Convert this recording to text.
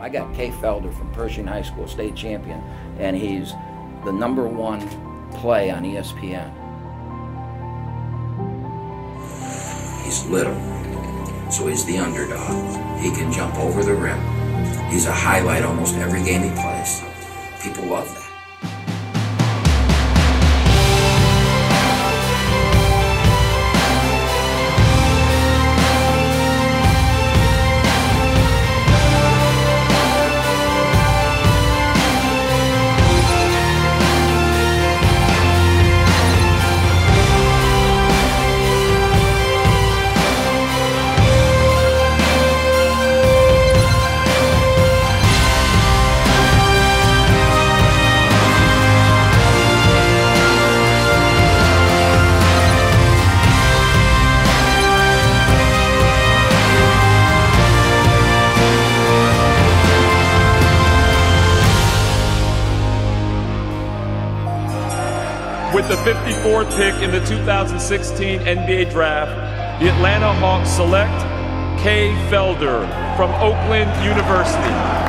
I got Felder from Pershing High School, state champion, and he's the #1 play on ESPN. He's little, so he's the underdog. He can jump over the rim. He's a highlight almost every game he plays. People love that. With the 54th pick in the 2016 NBA Draft, the Atlanta Hawks select Felder from Oakland University.